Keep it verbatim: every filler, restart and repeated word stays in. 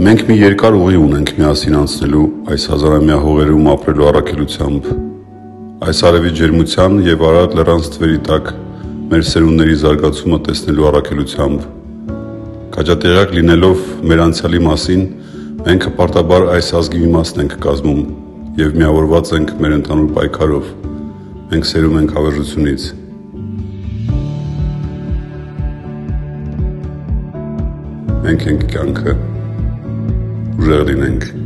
Մենք մի երկար ուղի ունենք միասին անցնելու այս հազարամյա հողերում ապրելու առաքելությամբ։ Այս արևի ջերմության և Արարատ լեռան ստվերի տակ մեր սերունդների զարգացումը տեսնելու առաքելությամբ։ Քաջատեղյակ լինելով մեր անցյալի մասին, մենք հպարտաբար այս ազգի մի մասն ենք կազմում և միավորված ենք մեր ընդհանուր պայքարով։ Մենք սերում ենք հավերժությունից։ Մենք ենք կյանքը, ուժեղ լինենք։